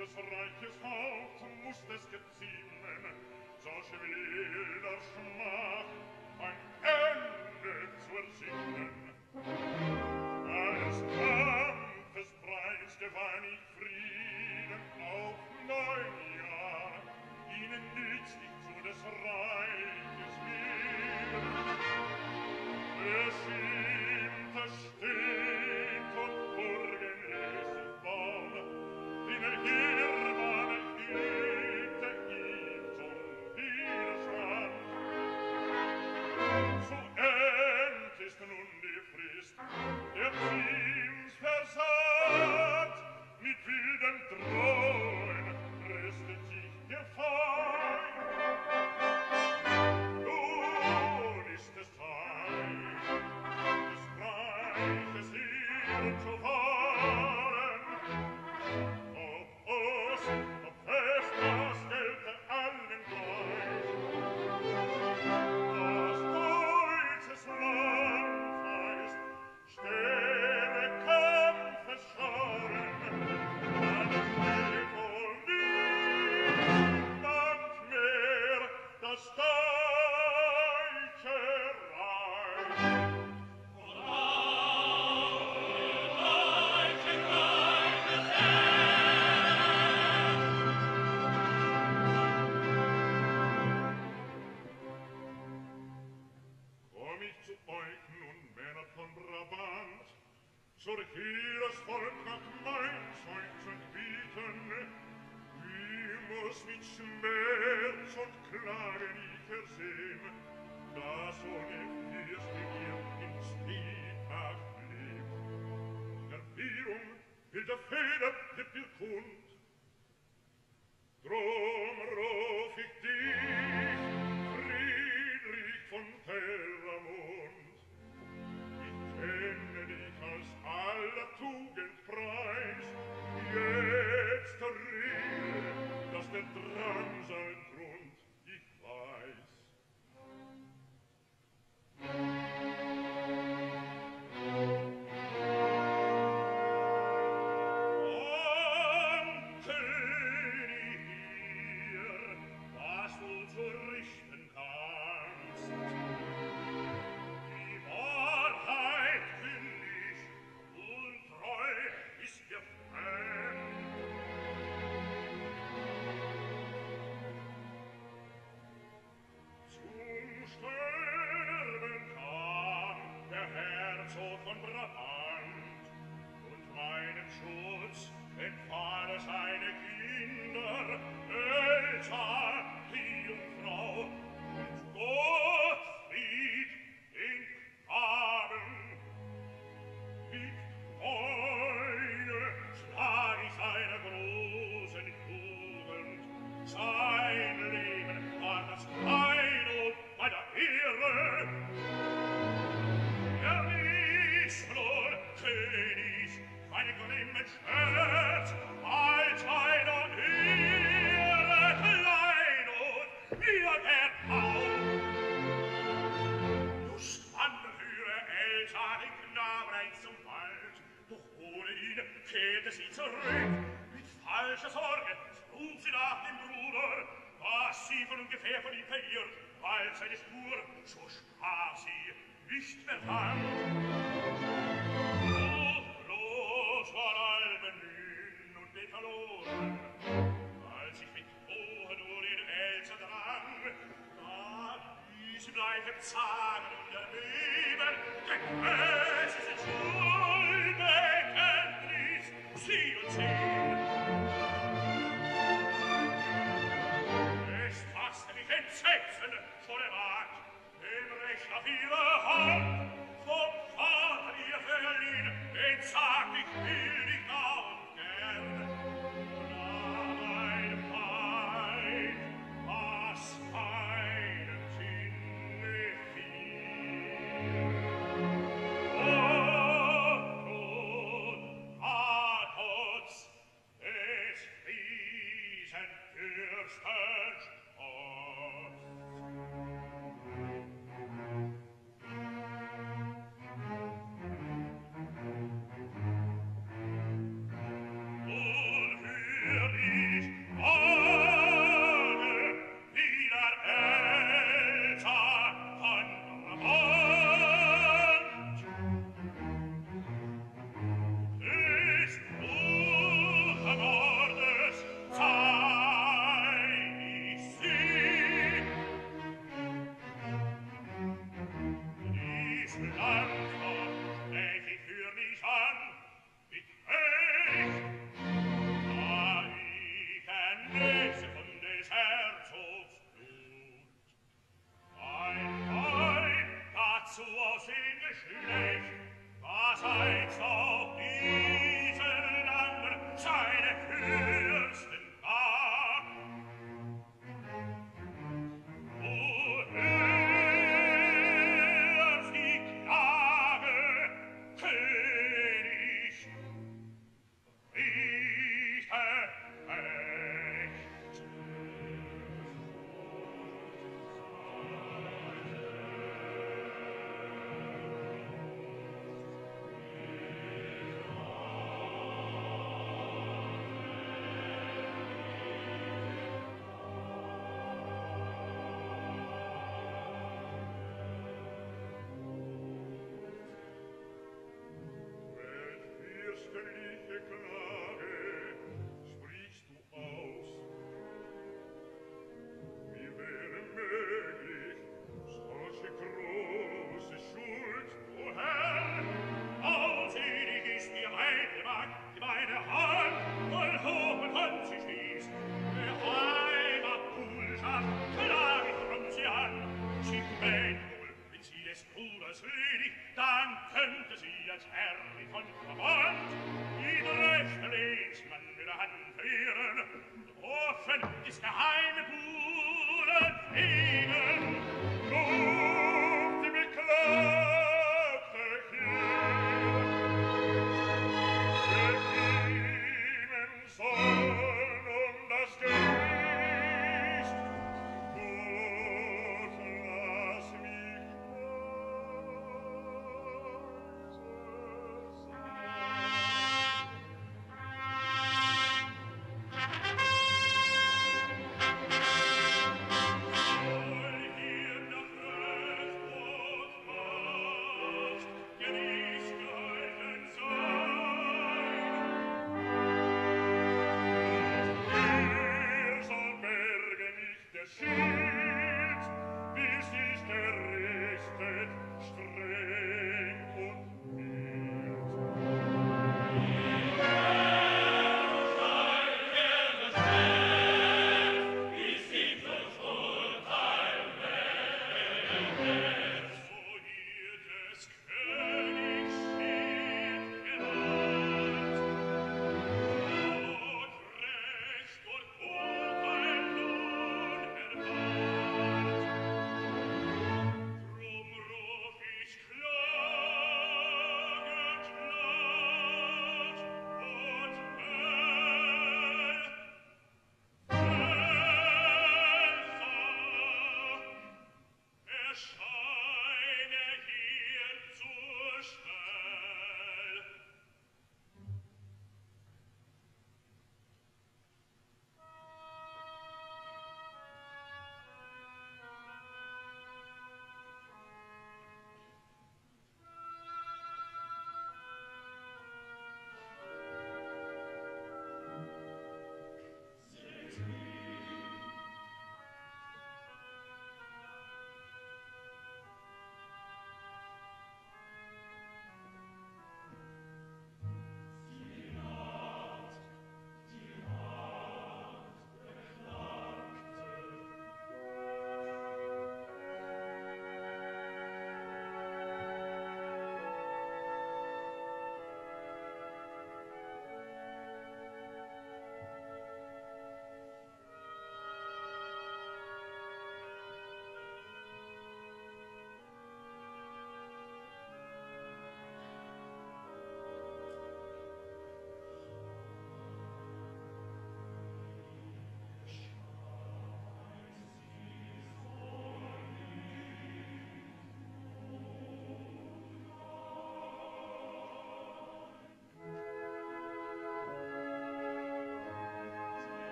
des Reiches Haupt mußt es geziemen, so schwer der Schmach ein Ende zu ersinnen. Eines Kampfes Preis gewann ich Frieden auf 9 Jahr, ihnen nützlich zu des Reiches will. Bestimmte steht und Burgen es bauen, den Hermann legte ihm zum Widerstand. Zu End ist nun die Frist, der Zims versagt, mit wilden Drohen rüstet sich der Feind. Nun ist es Zeit, des Reiches Heer zu fahren. Ob Ost, ob West, das gelte allen gleich. Das deutsches Land heißt stille Kampfesscharen, dann steht wohl niemand mehr das deutsche Reich. Komm ich zu euch nun, Männer von Brabant, zur Heeresvolk nach Mainz euch zu bieten, wie muss mit Schmerz und Klagen ich ersehn, dass ohne Fürstbegier ins Stiefhaft lebt. Erwiderung wilder Feder gibt mir kund, drum ruf ich dich, Friedrich von Telramund. Ich kenne dich als aller Tugend Preis, jetzt rede, dass der Drang sein Grund ich weiß. Was du zu richten kannst, die Wahrheit will ich, und treu ist dir fremd. Zum Sterben kam der Herzog von Brabant, und meinem Schutz empfahl seine Kinder, Elsa, die Jungfrau, und Gottfried, den Knaben. Mit Treue schlag ich seiner großen Jugend, sein Leben war das Kleinod meiner Ehre. Er ließ nun, König, meine grimmen Schmerz, als einer Ehre Kleinod mir erbaut. Just anführe Elsa den Knaben einst zum Wald, doch ohne ihn kehrte sie zurück. Mit falscher Sorge frug sie nach dem Bruder, was sie von ungefähr von ihm verirrt, weil seine Spur, so sprach sie, nicht mehr fand. Los war all Bemühen und den verloren, als ich mit Drohen nur in Elsa drang, da ließ ihm gleich im Zagen und erbeben, denn es ist ein Schuldbekenntnis, sie und sie. Es fasste mich Entsetzen vor der Magd, dem Recht auf ihre Hand, vom Vater ihr verliehen, den sagt ich will dich nah und gern. Na, mein Weib, was meinem Sinne fiel. Oh, Gott, Athos, des Riesen Fürsten Spost.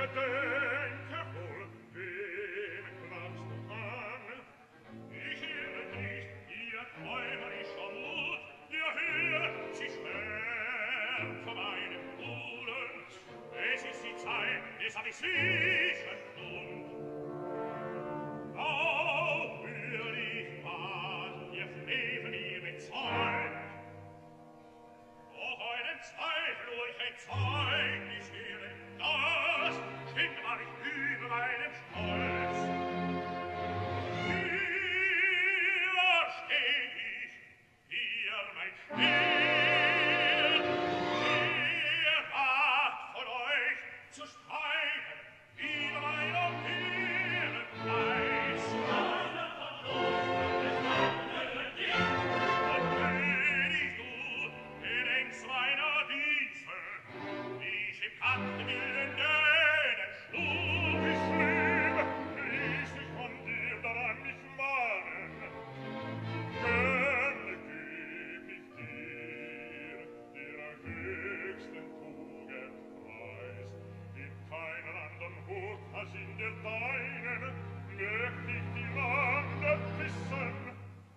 Gedenke wohl, wem klagst du an? Ich irre nicht, ihr träumerischer Mut, ihr hört sich schwer vor meinem Buhlen. Es ist die Zeit, es hab ich sicher Grund. Auch hör ich mal, ihr Frevel ihr bezeugt, auch euren Zweifel durch ein Zeugnis höre, das stimmt war ich über meinem Stolz. Hier steh ich, hier mein Spiel, hier wagt von euch zu streiten, über meiner Ehre Preis. Und König, du gedenkst meiner Dienste, die ich im Kampf willen Dänen schlug. Wie schlimm ließ ich von dir daran mich mahnen, gerne geb ich dir ihrer höchsten Tugend preis. In keiner andern Hut als in der deinen möcht ich die Lande wissen.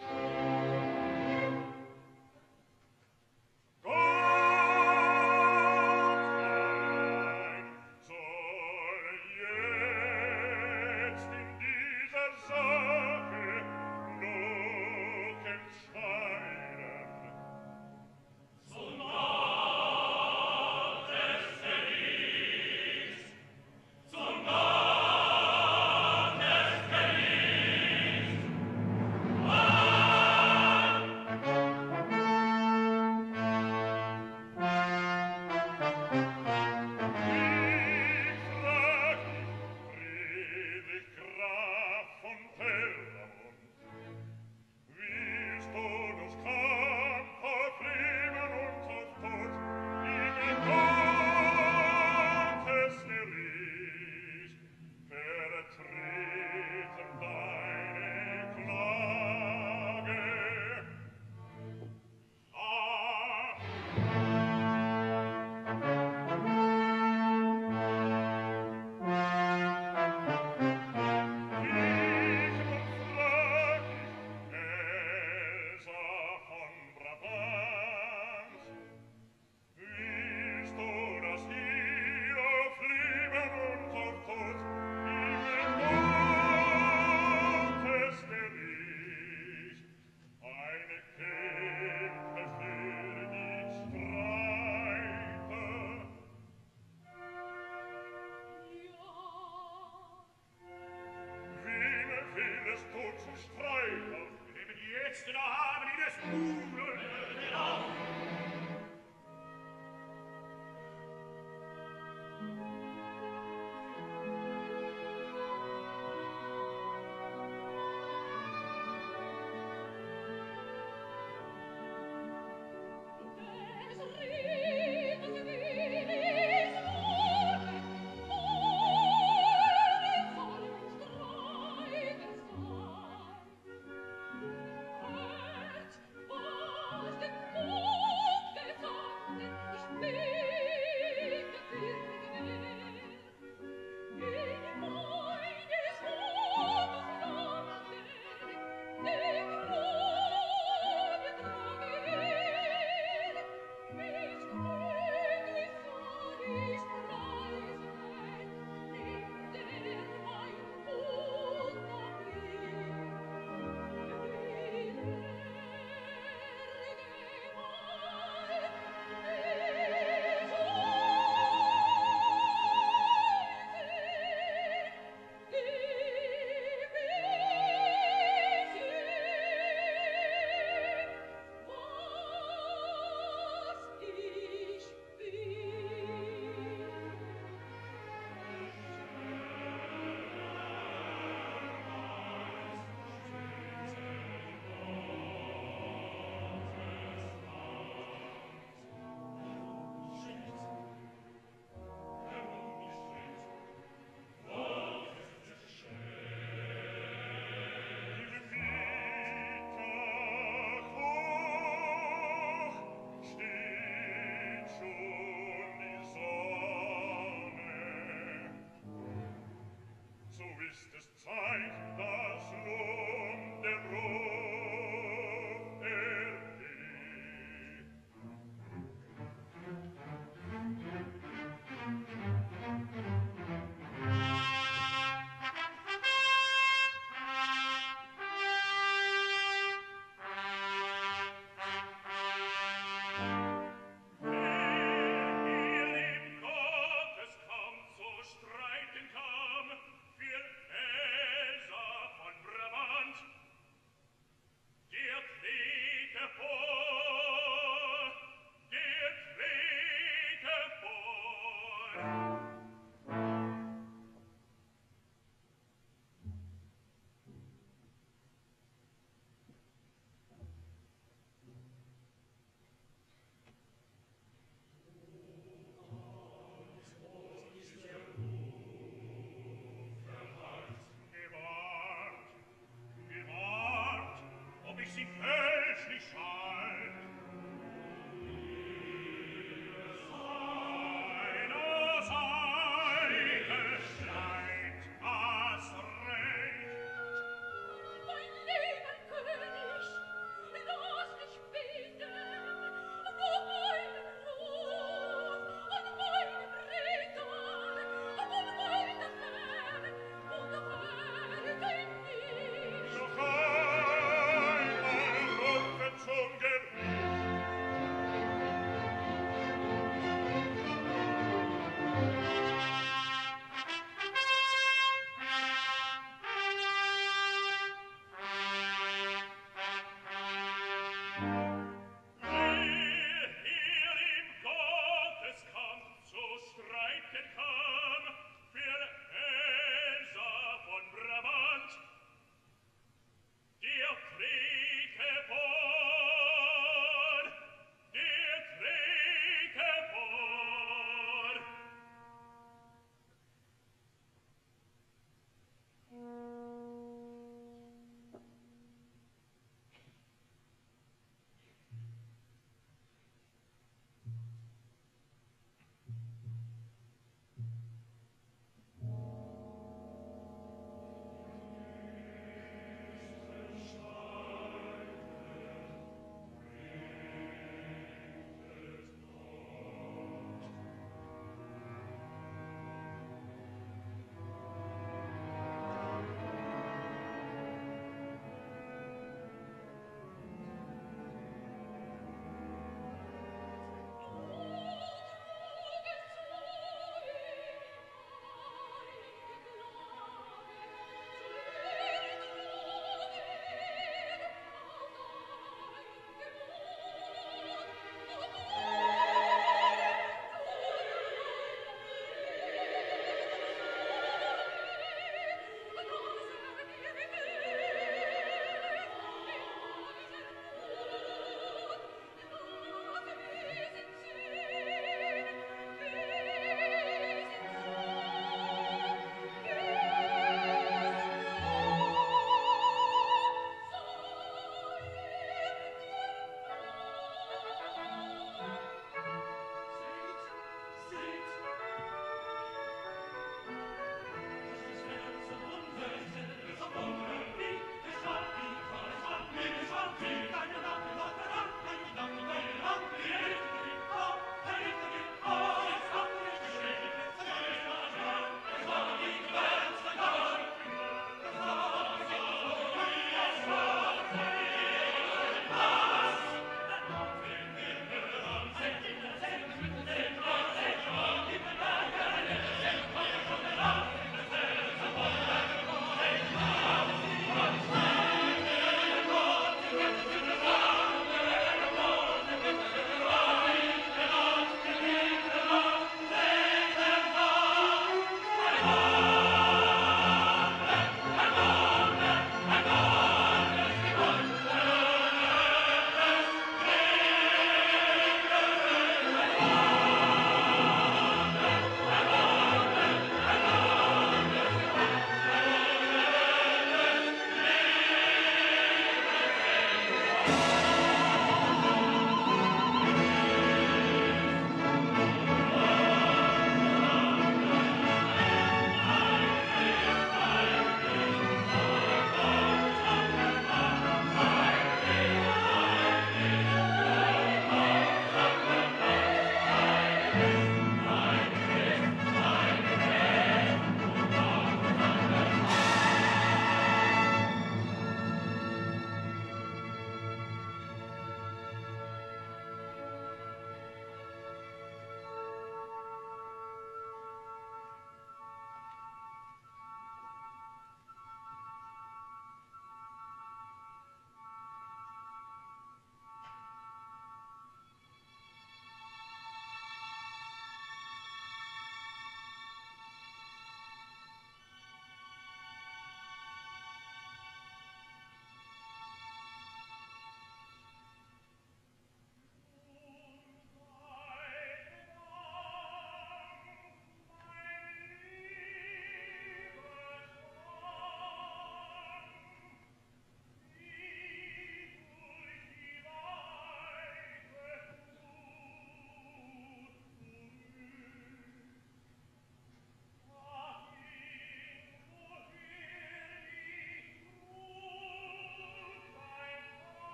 Gott mein soll jetzt in dieser Sache noch entscheiden. Ich frag dich, Friedrich Graf von Telramund, willst du das Kampf auf Leben und auf Tod in Gottes Gericht vertreten deine Klage? Ah, ich frag dich, Elsa von Brabant, willst du, dass hier auf Leben und auf Tod im Gottes Gericht eine Kämpfe für dich streite? Wem willst du zum Streiter? Wem jetzt da haben die des Buhlen? Streit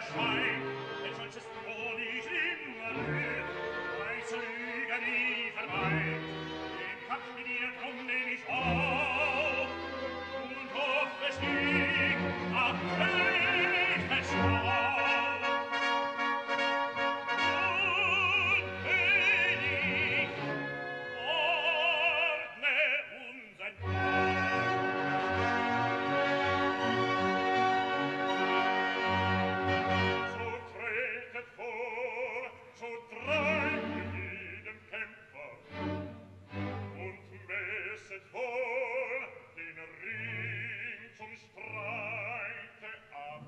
Schein, denn solches Tod ich immer rührt, weiß Lüge nie vermeint. Den Kampf mit ihr drum nehm ich auf, und hoffe Sieg, ach, höchstes Schau. Und König, ordne unsern so tretet vor, so treibt jeden Kämpfer und messet wohl den Ring zum Streite ab.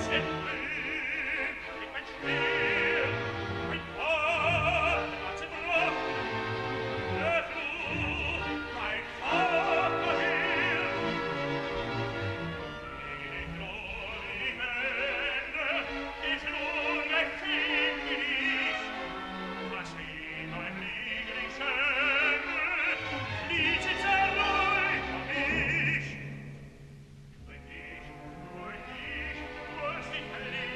Wenn ich,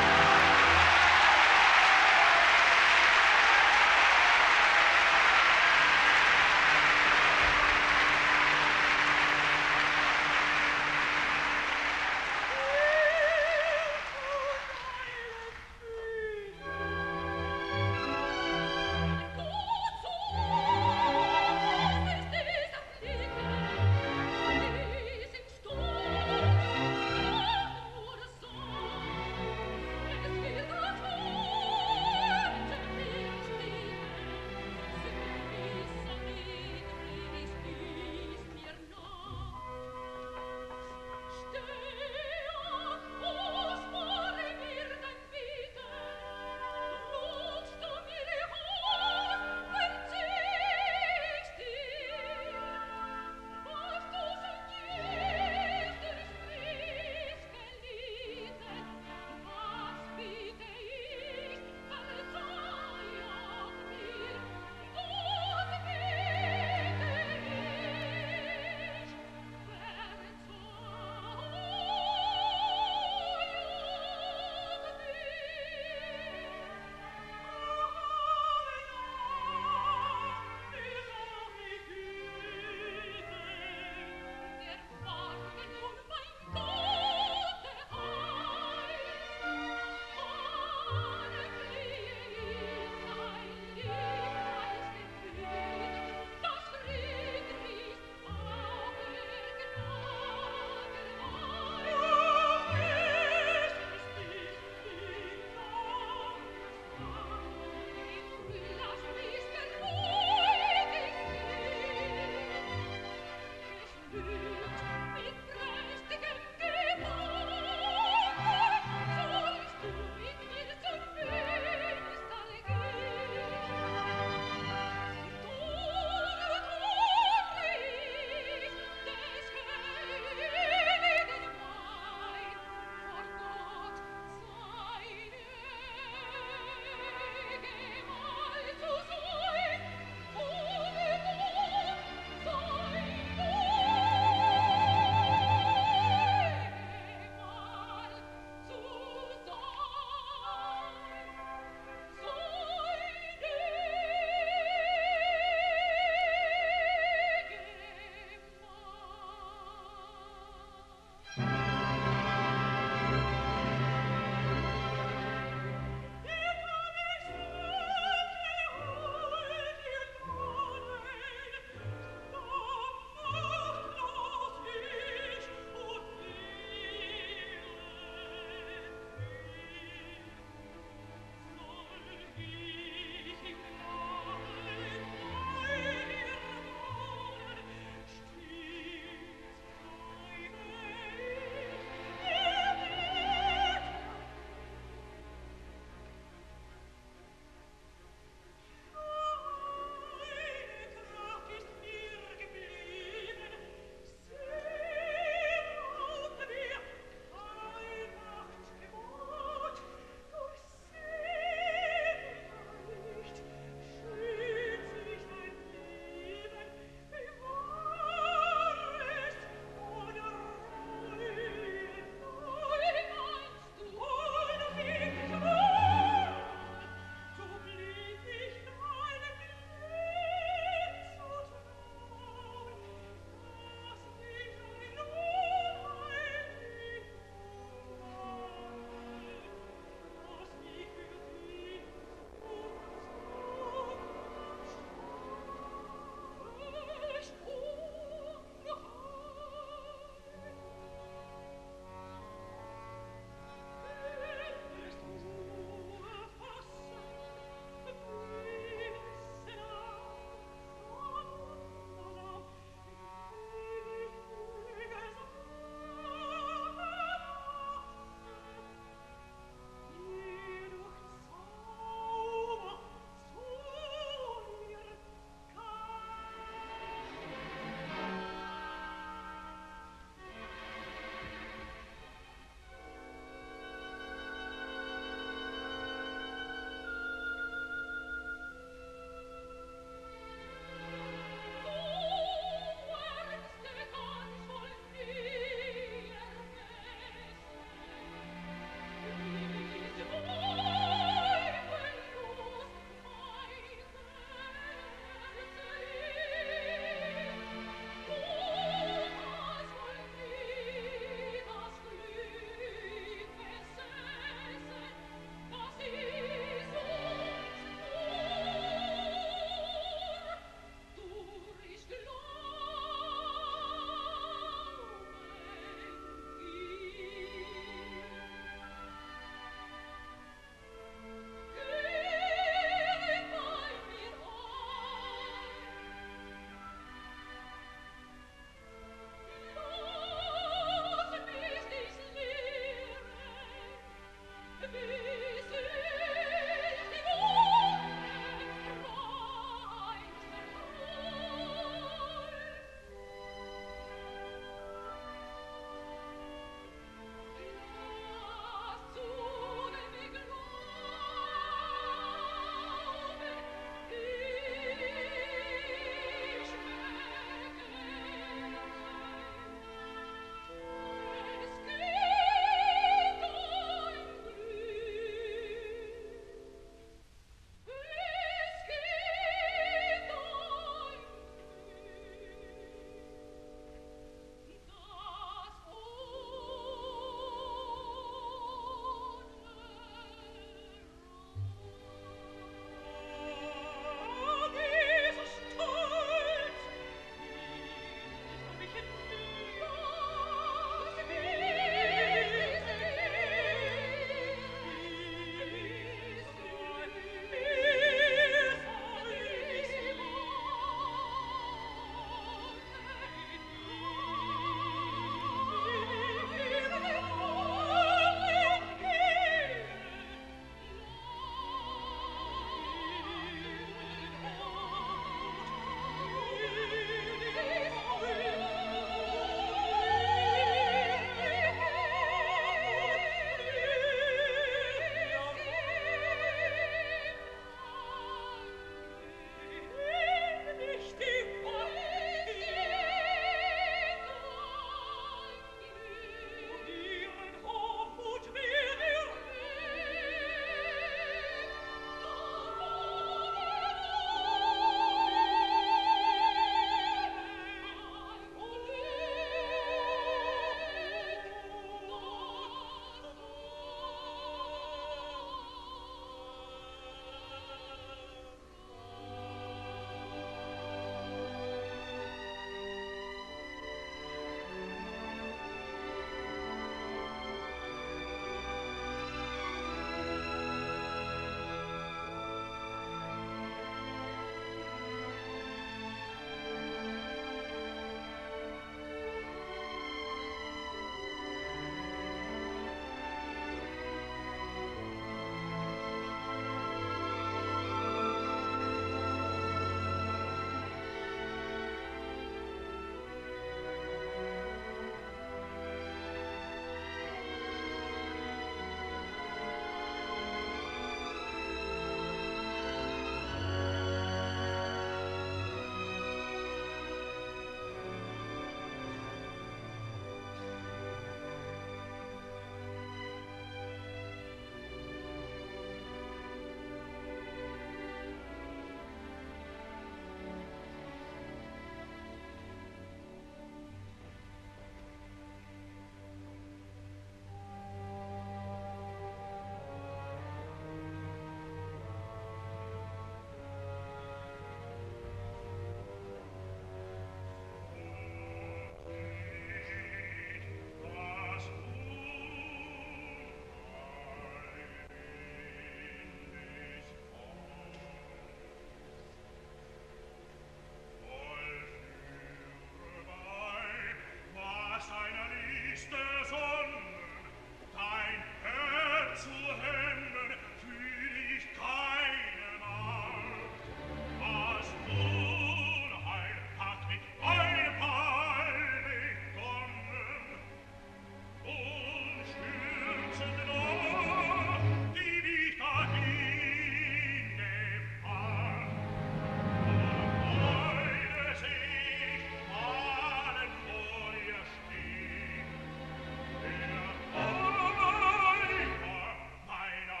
Meiner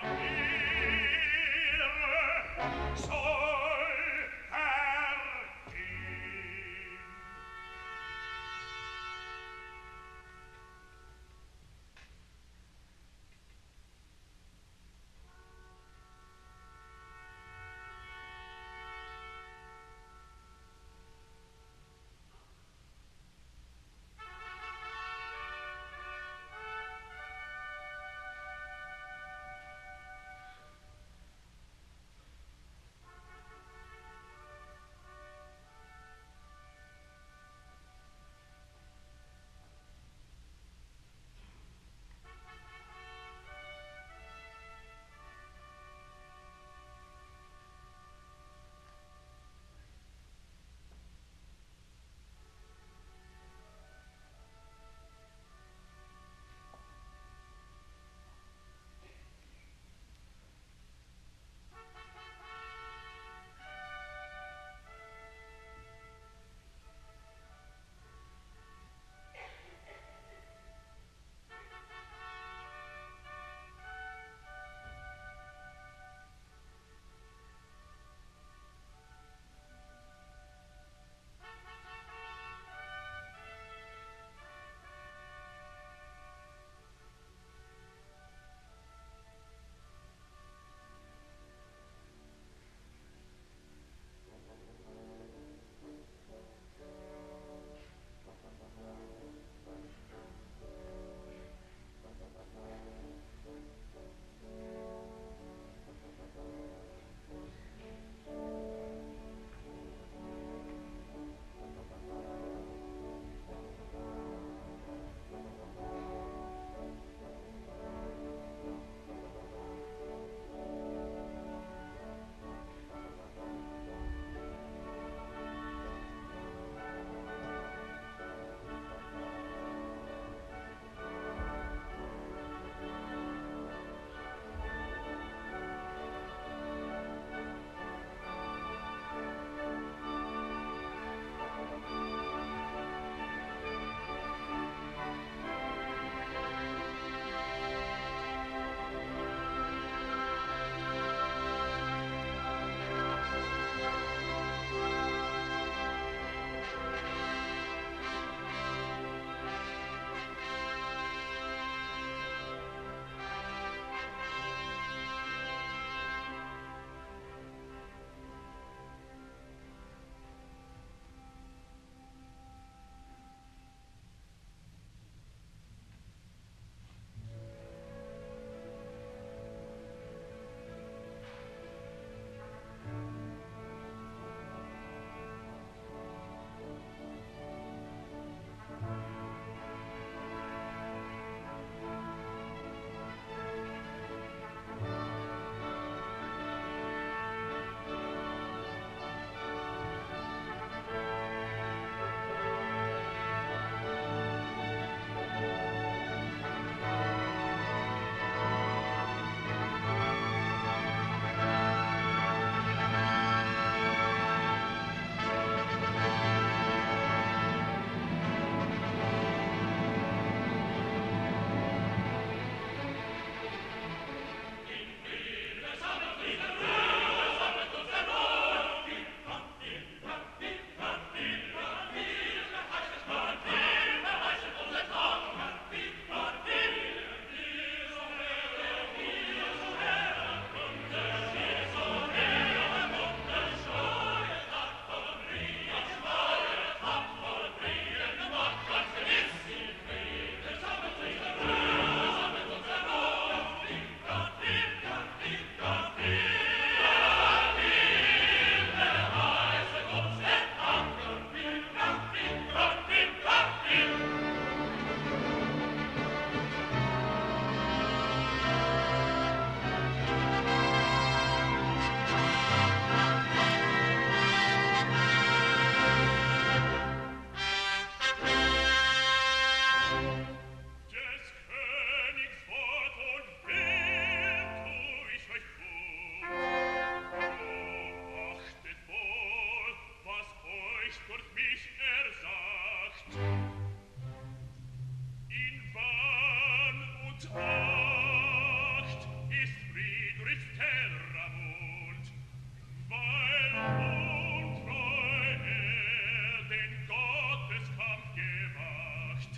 Acht ist Friedrichs Terramund, weil untreu den Gotteskampf gemacht.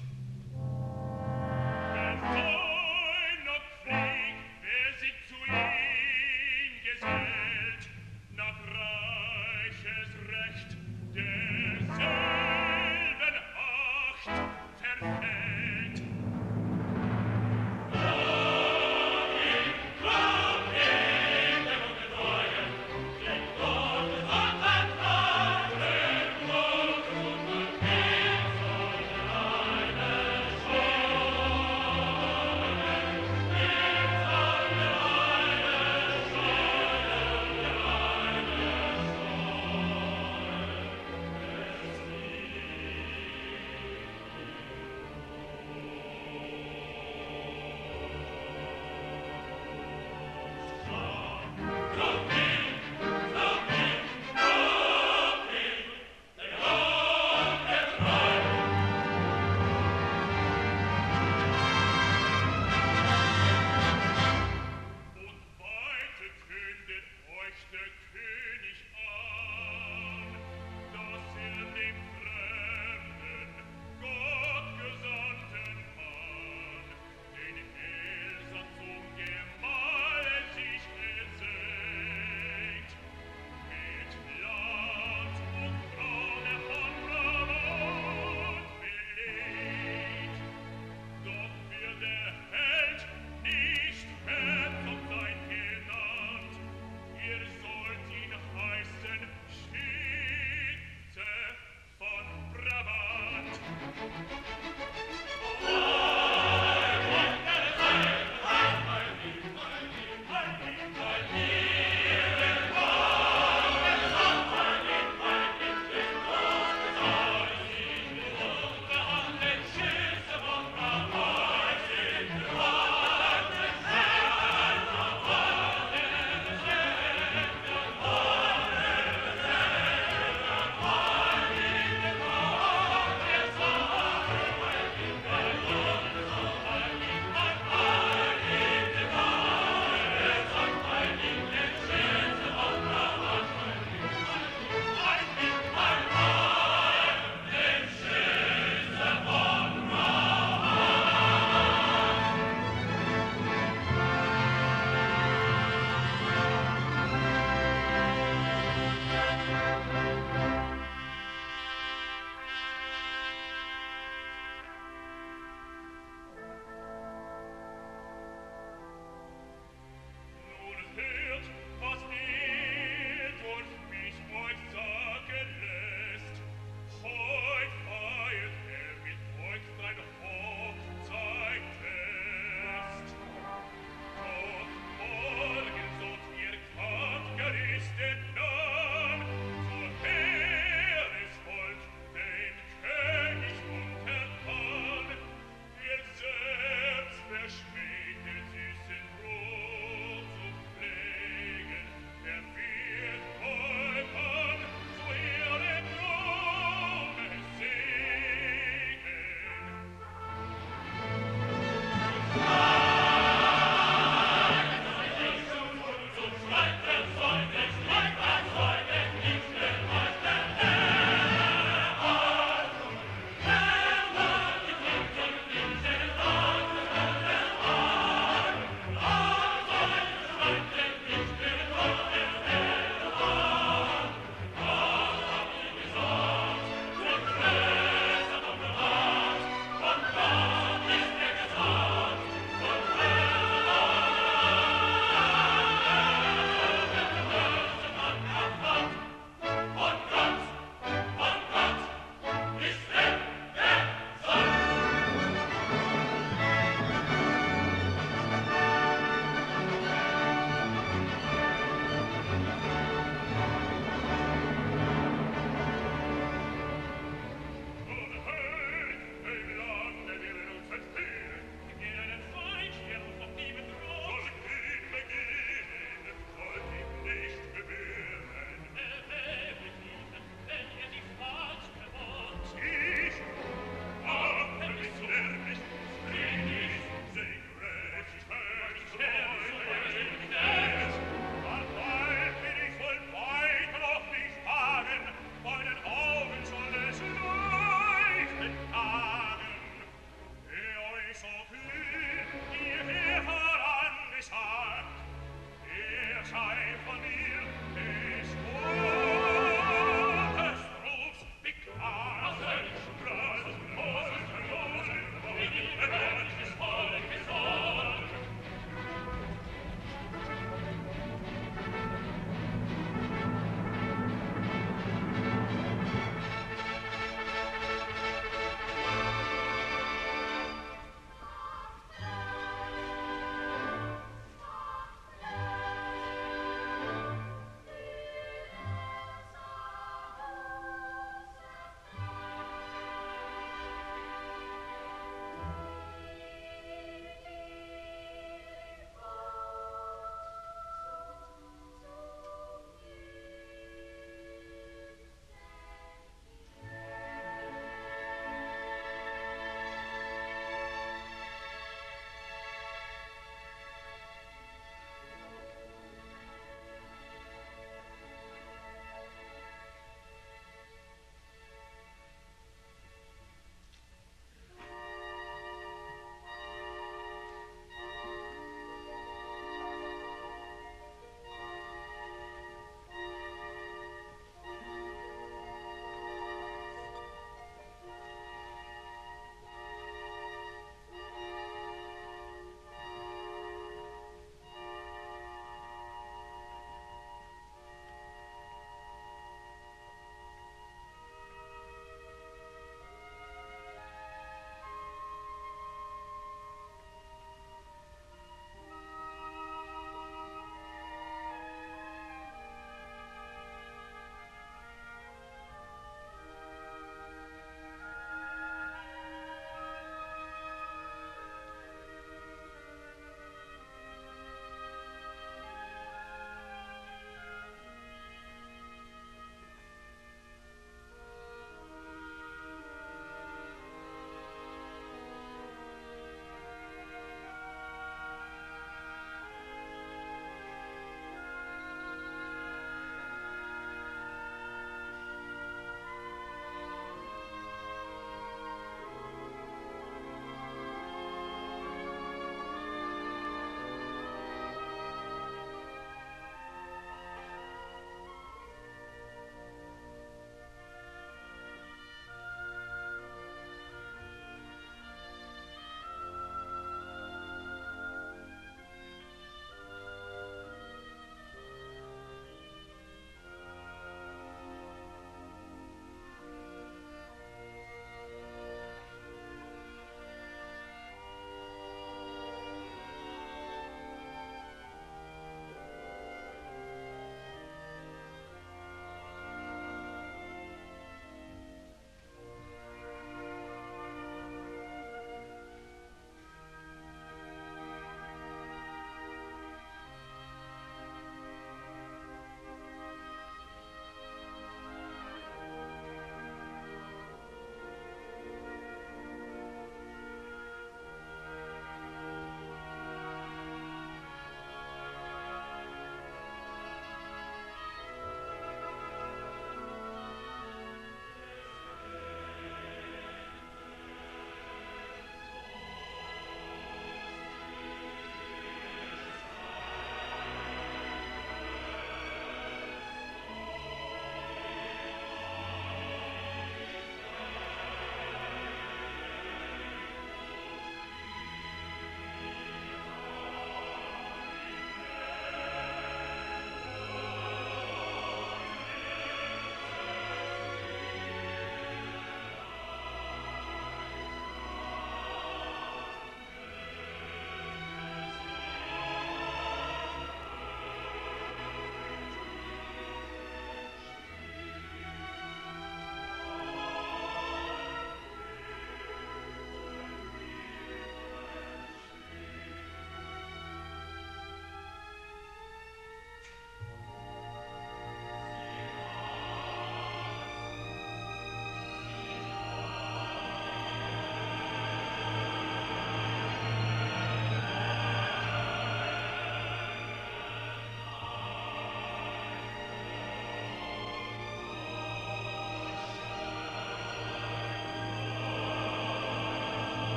Wer noch Krieg, wer sich zu ihm gesellt, nach reiches Recht derselben Acht verfällt.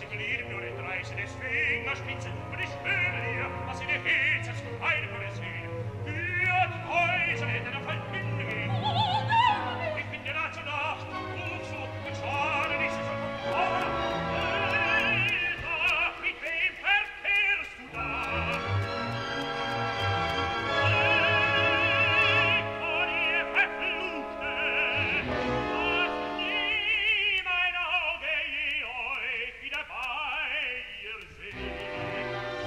blieben nur in Reiche des Fingerspitzen, und ich schwöre dir, was in der Hitze zu einem von der Sehne. Ihr Täuschen hätte noch ein Kind gegeben. Ich bin dir Nacht und Nacht, ruf so, und schade nicht, so schon Alter, mit wem verkehrst du da? Von ihr verfluchte, dass nie mein Auge je euch wieder bei ihr sehen.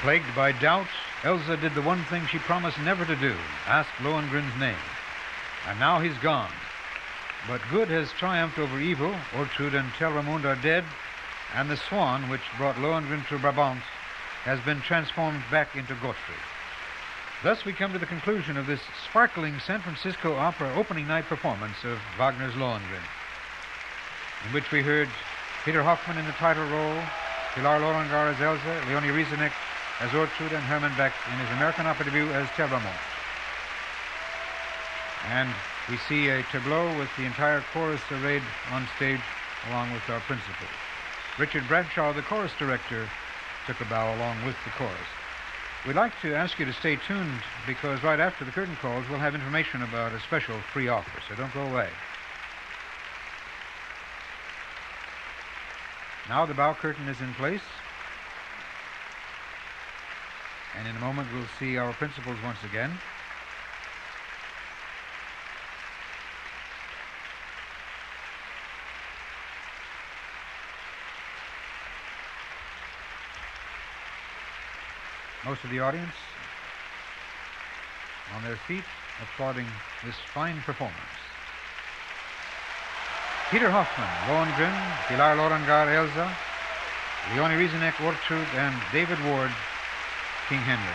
Plagued by doubt, Elsa did the one thing she promised never to do, ask Lohengrin's name. And now he's gone. But good has triumphed over evil. Ortrud and Telramund are dead, and the swan, which brought Lohengrin to Brabant, has been transformed back into Godfrey. Thus we come to the conclusion of this sparkling San Francisco Opera opening night performance of Wagner's Lohengrin, in which we heard Peter Hoffmann in the title role, Pilar Lorengar as Elsa, Leonie Rieseneck as Ortrud, and Herman Beck in his American opera debut as Telramund. And we see a tableau with the entire chorus arrayed on stage along with our principal. Richard Bradshaw, the chorus director, took a bow along with the chorus. We'd like to ask you to stay tuned because right after the curtain calls, we'll have information about a special free offer, so don't go away. Now the bow curtain is in place, and in a moment we'll see our principals once again. Most of the audience on their feet applauding this fine performance. Peter Hoffmann, Lohengrin, Pilar Lorengar, Elsa, Leonie Rieseneck, Ortrud, and David Ward, King Henry.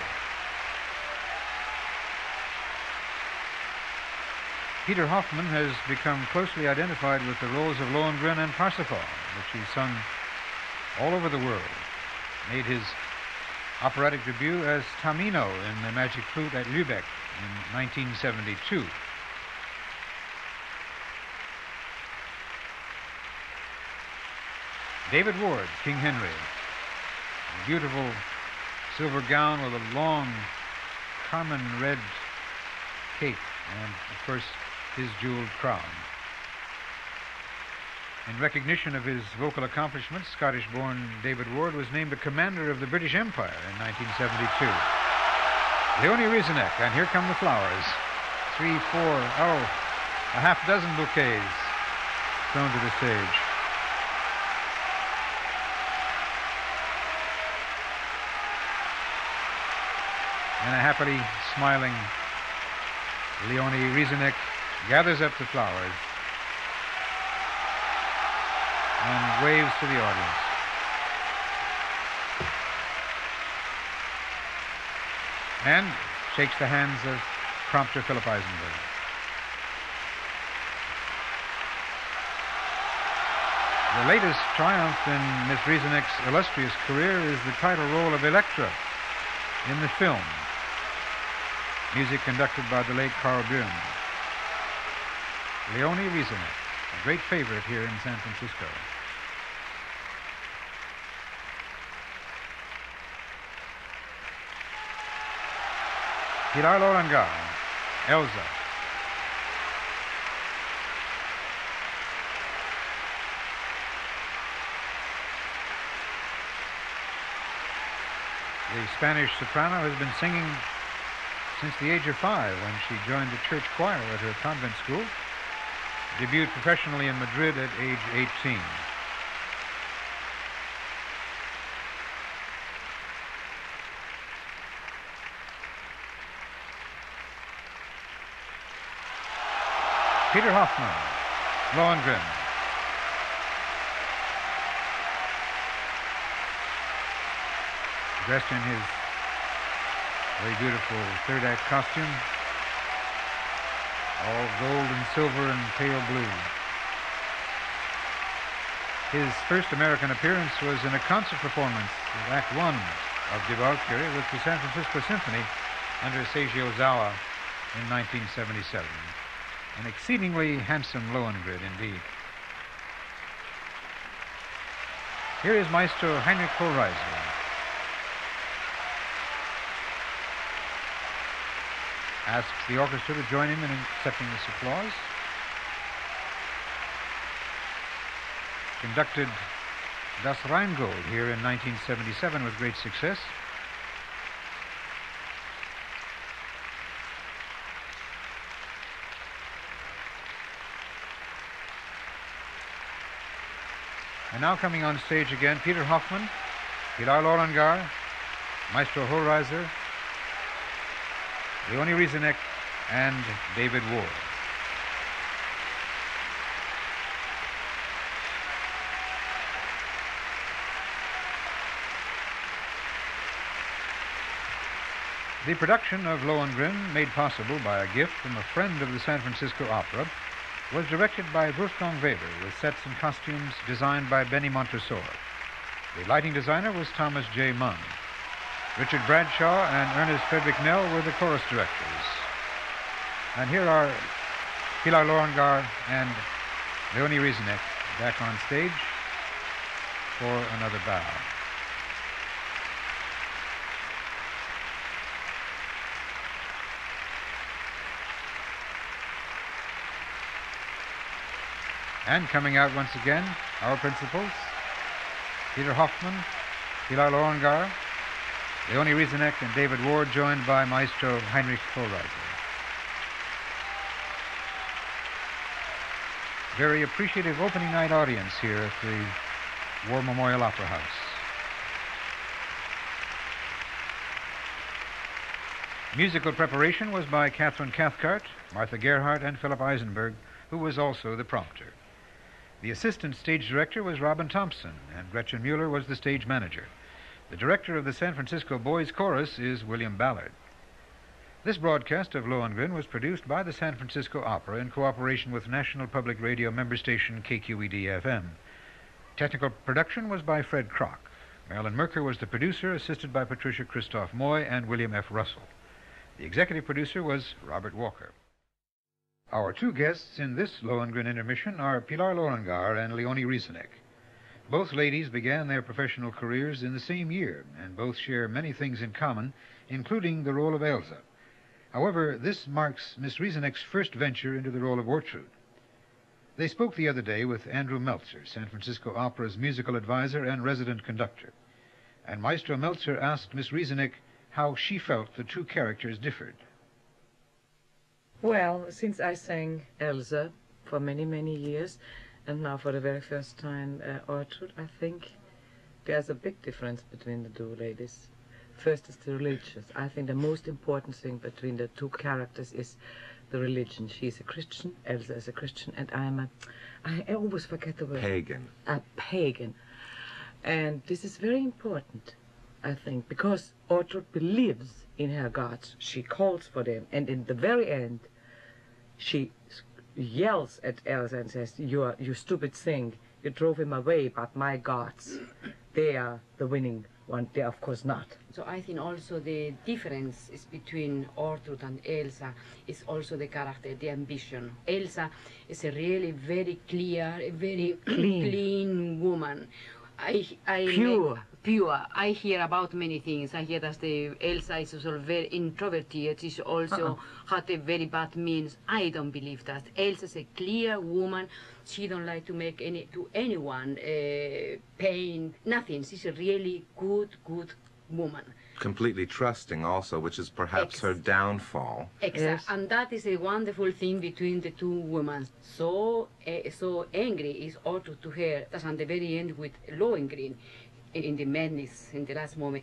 Peter Hoffmann has become closely identified with the roles of Lohengrin and Parsifal, which he's sung all over the world. Made his operatic debut as Tamino in The Magic Flute at Lübeck in 1972. David Ward, King Henry, a beautiful silver gown with a long carmine red cape and, of course, his jeweled crown. In recognition of his vocal accomplishments, Scottish-born David Ward was named a commander of the British Empire in 1972. Leonie Rieseneck, and here come the flowers. 3, 4, a half dozen bouquets thrown to the stage. And a happily smiling Leonie Rieseneck gathers up the flowers and waves to the audience. And shakes the hands of prompter Philip Eisenberg. The latest triumph in Miss Rieseneck's illustrious career is the title role of Electra in the film. Music conducted by the late Carl Bjorn. Leonie Rieseneck, a great favorite here in San Francisco. Pilar Lorengar, Elsa. The Spanish soprano has been singing since the age of 5 when she joined the church choir at her convent school. Debuted professionally in Madrid at age 18. Peter Hoffmann, Lohengrin. Dressed in his very beautiful third act costume, all gold and silver and pale blue. His first American appearance was in a concert performance of Act 1 of Die Walküre with the San Francisco Symphony under Seiji Ozawa in 1977. An exceedingly handsome Lohengrin indeed. Here is Maestro Heinrich Kohlreisler. Asks the orchestra to join him in accepting this applause. Conducted Das Rheingold here in 1977 with great success. And now coming on stage again, Peter Hoffmann, Pilar Lorengar, Maestro Hohlreiser, Leonie Rieseneck, and David Ward. The production of Lohengrin, made possible by a gift from a friend of the San Francisco Opera, was directed by Wolfgang Weber with sets and costumes designed by Benny Montresor. The lighting designer was Thomas J. Munn. Richard Bradshaw and Ernest Frederick Nell were the chorus directors. And here are Pilar Lorengar and Leonie Rieseneck back on stage for another bow. And coming out once again, our principals, Peter Hoffman, Pilar Lorengar, Leonie Rieseneck, and David Ward, joined by Maestro Heinrich Hohlreiser. Very appreciative opening night audience here at the War Memorial Opera House. Musical preparation was by Catherine Cathcart, Martha Gerhardt, and Philip Eisenberg, who was also the prompter. The assistant stage director was Robin Thompson, and Gretchen Mueller was the stage manager. The director of the San Francisco Boys Chorus is William Ballard. This broadcast of Lohengrin was produced by the San Francisco Opera in cooperation with National Public Radio member station KQED-FM. Technical production was by Fred Kroc. Marilyn Merker was the producer, assisted by Patricia Christoph Moy and William F. Russell. The executive producer was Robert Walker. Our two guests in this Lohengrin intermission are Pilar Lorengar and Leonie Rieseneck. Both ladies began their professional careers in the same year, and both share many things in common, including the role of Elsa. However, this marks Miss Rieseneck's first venture into the role of Ortrud. They spoke the other day with Andrew Meltzer, San Francisco Opera's musical advisor and resident conductor. And Maestro Meltzer asked Miss Rieseneck how she felt the two characters differed. Well, since I sang Elsa for many, many years, and now for the very first time Ortrud, I think there's a big difference between the two ladies. First is the religion. I think the most important thing between the two characters is the religion. She's a Christian, Elsa is a Christian, and I always forget the word. Pagan. A pagan. And this is very important, I think, because Ortrud believes in her gods. She calls for them, and in the very end, she yells at Elsa and says, you stupid thing, you drove him away, but my gods, they are the winning one. They are, of course, not. So I think also the difference is between Ortrud and Elsa is also the character, the ambition. Elsa is a really very clear, a very clean woman. Pure. I hear about many things. I hear that Elsa is also very introverted. She also had a very bad means. I don't believe that. Elsa is a clear woman. She don't like to make anyone pain, nothing. She's a really good woman. Completely trusting also, which is perhaps her downfall. Exactly. Yes. And that is a wonderful thing between the two women. So angry is Ortrud to her. That's at the very end with Lohengrin. In the madness, in the last moment,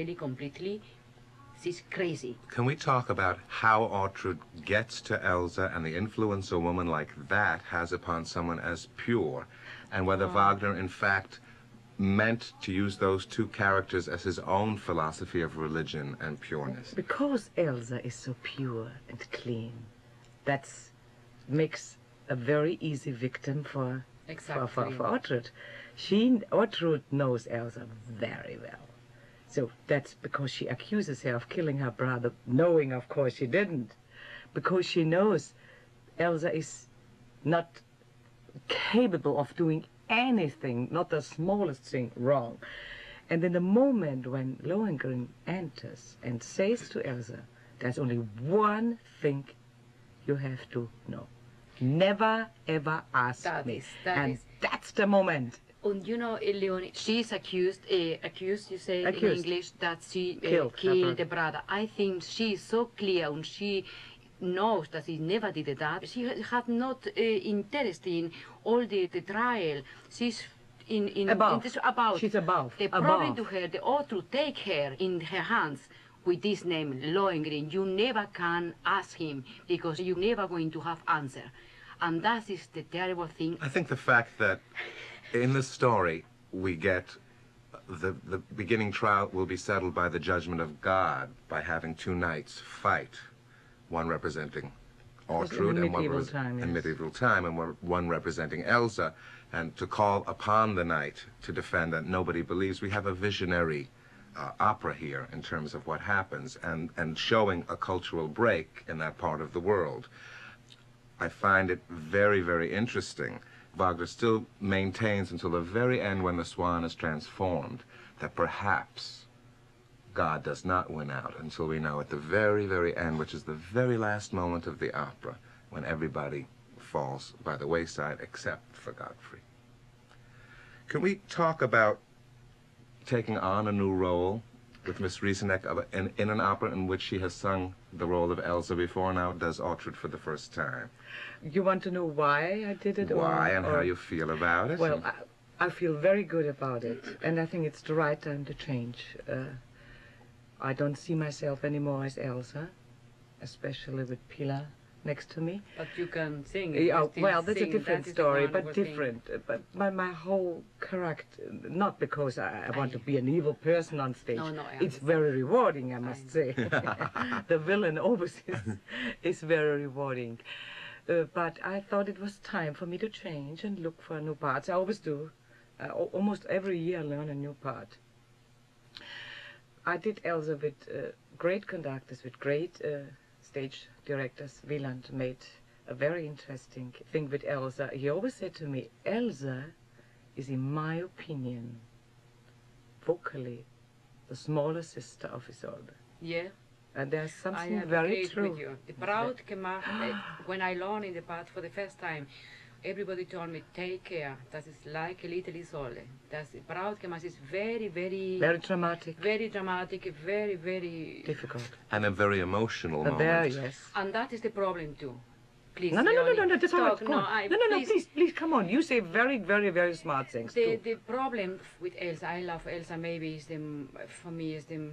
she's crazy. Can we talk about how Ortrud gets to Elsa and the influence a woman like that has upon someone as pure, and whether Wagner, in fact, meant to use those two characters as his own philosophy of religion and pureness? Because Elsa is so pure and clean, that makes a very easy victim for Ortrud. Ortrud knows Elsa very well. So that's because she accuses her of killing her brother, knowing, of course, she didn't. Because she knows Elsa is not capable of doing anything, not the smallest thing, wrong. And in the moment when Lohengrin enters and says to Elsa, there's only one thing you have to know. Never, ever ask me. That's the moment. And you know, Leonie, she's accused, you say in English, that she killed the brother. I think she's so clear, and she knows that she never did that. She had not interest in all the trial. She's above. About. She's above. The problem to her, the author take her in her hands with this name, Lohengrin. You never can ask him because you're never going to have answer. And that is the terrible thing. I think the fact that in the story we get the beginning trial will be settled by the judgment of God by having two knights fight, one representing Ortrud and in medieval time, and one representing Elsa, and to call upon the knight to defend that nobody believes. We have a visionary opera here in terms of what happens, and showing a cultural break in that part of the world. I find it very, very interesting. Wagner still maintains until the very end, when the swan is transformed, that perhaps God does not win out until we know at the very, very end, which is the very last moment of the opera, when everybody falls by the wayside except for Godfrey. Can we talk about taking on a new role with Miss Rieseneck in an opera in which she has sung the role of Elsa before, now does Ortrud for the first time? You want to know why I did it? Why and how you feel about it? Well, I feel very good about it, and I think it's the right time to change. I don't see myself anymore as Elsa, especially with Pilar next to me. But you can sing. Well, that's a different story, but different. But my whole character, not because I want to be an evil person on stage. No, it's very rewarding, I must say. The villain always is very rewarding. But I thought it was time for me to change and look for new parts. I always do. Almost every year I learn a new part. I did Elsa with great conductors, with great stage directors. Wieland made a very interesting thing with Elsa. He always said to me, Elsa is, in my opinion, vocally the smaller sister of Isolde. Yeah. And there's something I very true. With you. The Brautgemacht, when I learned in the part for the first time, everybody told me, take care, that is like a little Isolde. That's Brautgemacht is very, very... Very dramatic. Very dramatic, very, very... difficult. And a very emotional moment. Very, yes. And that is the problem too. Please, No, that's all right. No, please, come on. You say very, very, very smart things too. The problem with Elsa, I love Elsa, maybe is for me is the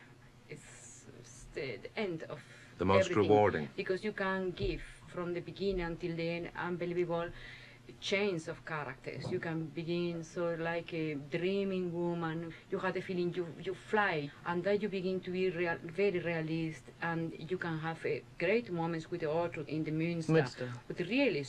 end of the most everything. Rewarding. Because you can give from the beginning until the end unbelievable change of characters. You can begin so like a dreaming woman. You have the feeling you fly, and then you begin to be very realist, and you can have great moments with the Ortrud in the Münster. But really,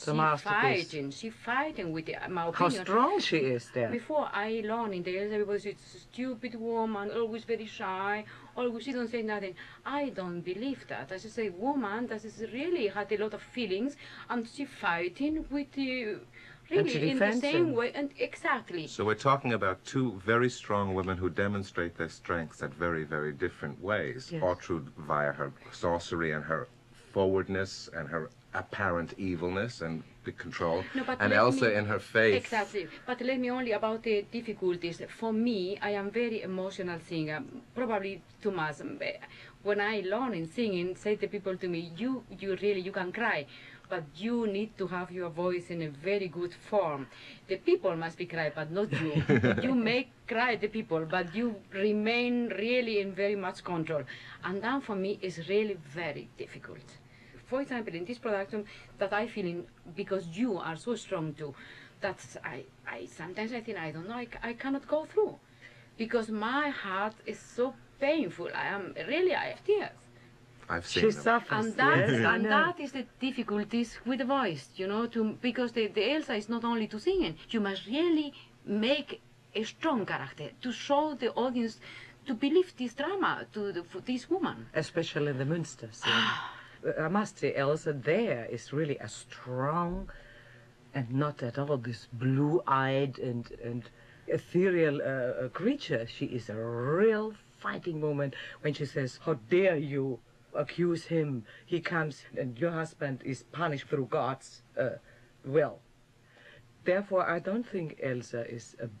she fighting with the, my opinion. How strong she is there. Before I learned in the Elsa, everybody said, it's a stupid woman, always very shy, always she don't say nothing. I don't believe that. I just say, woman that is really had a lot of feelings, and she fighting with the really in the same way, and exactly. So we're talking about two very strong women who demonstrate their strengths at very, very different ways. Yes. Ortrud via her sorcery and her forwardness and her apparent evilness and big control, and Elsa in her faith. Exactly. But let me only about the difficulties. For me, I am very emotional singer, probably too much. When I learn in singing, say the people to me, you can cry, but you need to have your voice in a very good form. The people must be cry, but not you. You make cry the people, but you remain really in very much control. And that for me is really very difficult. For example, in this production that I feel in, because you are so strong too, that I sometimes I think, I don't know, I cannot go through. Because my heart is so painful. I have tears. I've seen she them. suffers. And that is the difficulties with the voice, you know, because the Elsa is not only to singing. You must really make a strong character to show the audience to believe this drama for this woman. Especially in the Münster scene. I must say, Elsa there is really a strong and not at all this blue-eyed and ethereal creature. She is a real fighting woman when she says, how dare you accuse him? He comes and your husband is punished through God's will. Therefore, I don't think Elsa is a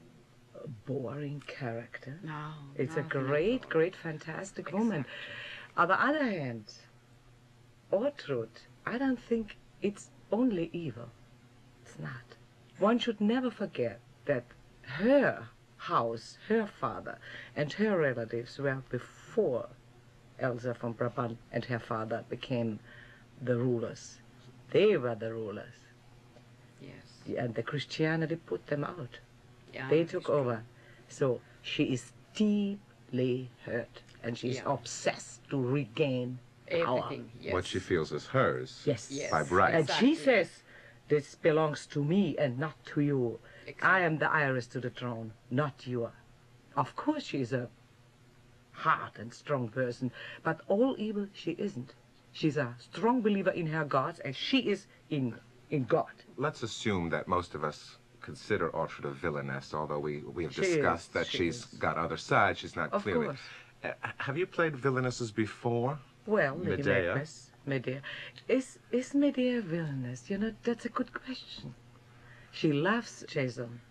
boring character. No. It's a great, fantastic woman. On the other hand, Ortrud, I don't think it's only evil. It's not. One should never forget that her house, her father, and her relatives were before Elsa von Brabant and her father became the rulers. They were the rulers. Yes. And the Christianity put them out. Yeah, They it's took true. over. So she is deeply hurt, and she's Yeah. obsessed to regain power. Everything. Yes. What she feels is hers. Yes. Yes. By right. And she Exactly. says, this belongs to me and not to you. Exactly. I am the heiress to the throne, not you. Of course she's a hard and strong person, but all evil she isn't. She's a strong believer in her gods, and she is in God. Let's assume that most of us consider Ortrud a villainess, although we have She discussed is, that she she's is. got other sides. She's not Of clearly. course. Have you played villainesses before? Well, Lady Medea. Macbeth, Medea. Is Medea villainous? You know, that's a good question. She loves Jason,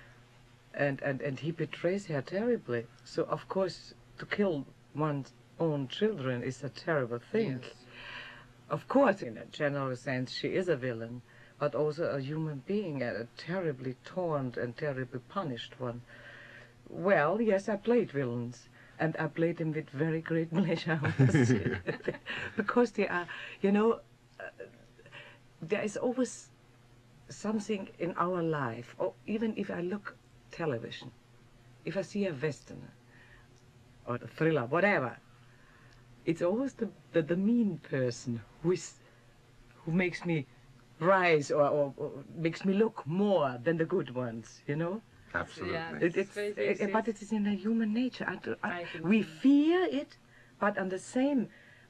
and he betrays her terribly. So, of course, to kill one's own children is a terrible thing. Yes. Of course, in a general sense, she is a villain, but also a human being, and a terribly torn and terribly punished one. Well, yes, I played villains, and I played them with very great pleasure, I must say. Because they are, you know, there is always something in our life, or even if I look television, if I see a western or a thriller, whatever, it's always the mean person who makes me rise or makes me look more than the good ones, you know? Absolutely. Yeah. But it is in the human nature. I think We so. fear it, but on the same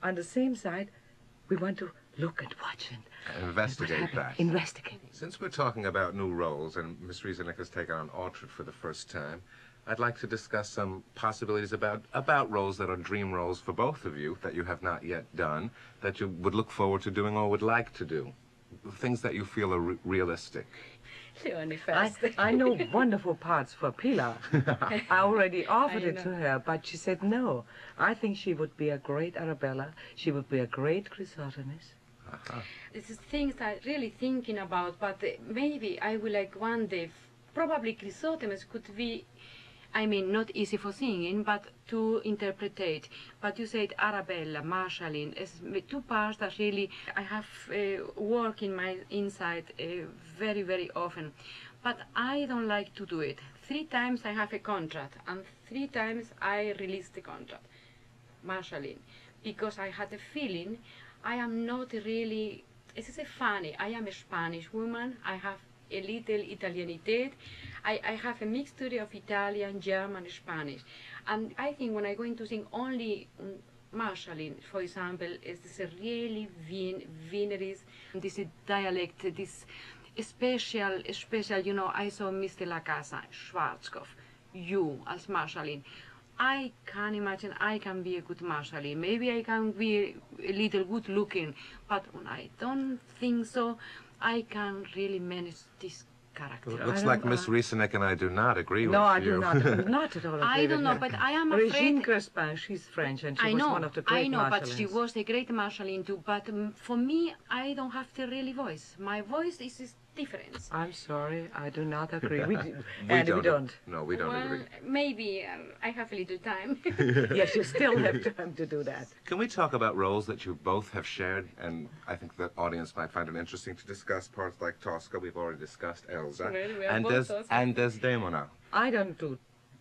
side, we want to look and watch and Investigate that. investigate. Since we're talking about new roles, and Miss Rieseneck has taken on Ortrud for the first time, I'd like to discuss some possibilities about roles that are dream roles for both of you that you have not yet done, that you would look forward to doing or would like to do. Things that you feel are realistic. Leonie first. I know wonderful parts for Pilar. I already offered I it to know. her, but she said no. I think she would be a great Arabella. She would be a great Chrysothemis. This is things I'm really thinking about, but maybe I would like one day, probably Chrysothemis could be, I mean, not easy for singing, but to interpret. But you said Arabella, Marschallin, as two parts that really I have work in my inside very, very often. But I don't like to do it. 3 times I have a contract, and 3 times I release the contract, Marschallin, because I had a feeling I am not really, this is funny, I am a Spanish woman, I have a little Italianité, I have a mixture of Italian, German, Spanish. And I think when I'm going to sing only Marschallin, for example, is this a really Viennese, this dialect, this special, you know, I saw Mr. La Casa, Schwarzkopf, you as Marschallin. I can imagine I can be a good Marschallin. Maybe I can be a little good looking, but when I don't think so, I can really manage this character. It looks I like don't- Miss Rieseneck and I do not agree with No, you. I do not. Not at all. I agree don't with know, her. but I am Regine afraid. Crespin, she's French, and she I was know, one of the great but she Marschallins. was a great Marschallin too. But for me, I don't have the really voice. My voice is different. I'm sorry, I do not agree. We We don't. No, we don't Well, agree. maybe I have a little time. Yes, you still have time to do that. Can we talk about roles that you both have shared? And I think the audience might find it interesting to discuss parts like Tosca. We've already discussed Elsa. Well, we are and, both Tosca. and Desdemona. I don't do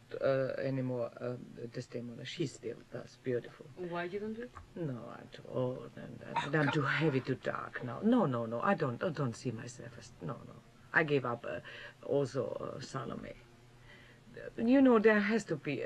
anymore Desdemona. She still does beautiful. Why you don't do it? No, I'm too old and I'm too heavy, too dark now. No. I don't see myself as no. I gave up also Salome. You know, there has to be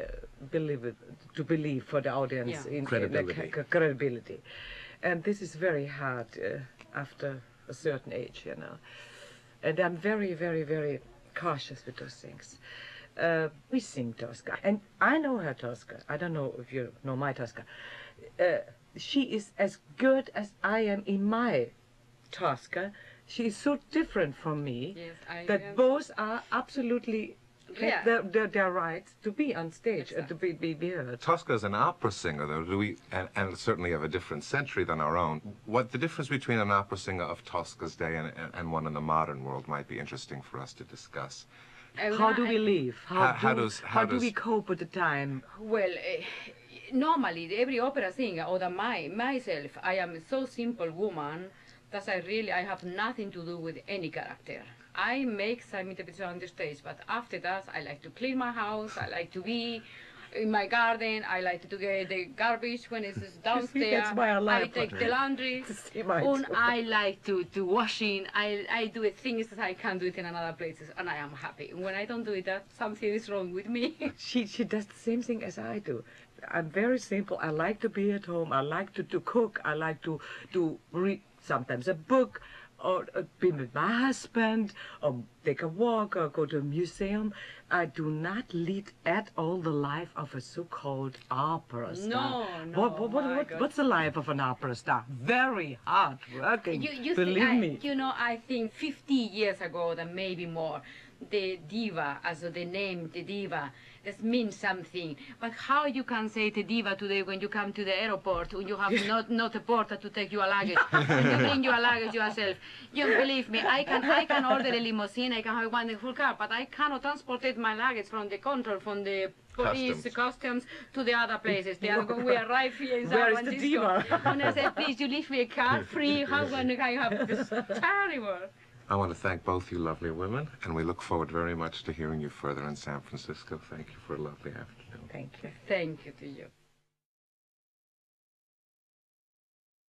believe for the audience Yeah. in Credibility. credibility, and this is very hard after a certain age, you know. And I'm very, very, very cautious with those things. We sing Tosca, and I know her Tosca. I don't know if you know my Tosca. She is as good as I am in my Tosca. She is so different from me Yes, I that am. both are absolutely Yeah. have their rights to be on stage and to be heard. Tosca is an opera singer, though, and certainly of a different century than our own. What the difference between an opera singer of Tosca's day and one in the modern world might be interesting for us to discuss. How do we live? How do we does cope with the time? Well, normally every opera singer or myself, I am a so simple woman that I have nothing to do with any character. I make some interpretation on the stage, but after that, I like to clean my house. I like to be in my garden. I like to get the garbage when it's downstairs. That's why I like I take the laundry. And I like to washing. I do things that I can't do it in another places, and I am happy. When I don't do it, that something is wrong with me. She does the same thing as I do. I'm very simple. I like to be at home. I like to cook. I like to read sometimes a book, or be with my husband, or take a walk, or go to a museum. I do not lead at all the life of a so-called opera star. No, what's the life of an opera star? Very hard working, believe me. You know, I think 50 years ago, or maybe more, the diva, also the name, the diva, this means something. But how you can say the diva today when you come to the airport and you have not a porter to take your luggage, and you bring your luggage yourself? You believe me, I can order a limousine, I can have a wonderful car, but I cannot transport my luggage from the control, from the police customs to the other places. We arrive here in San Francisco. Where is the diva? And I said, please, you leave me a card free. How can I have this? Terrible. I want to thank both you lovely women, and we look forward very much to hearing you further in San Francisco. Thank you for a lovely afternoon. Thank you. Thank you to you.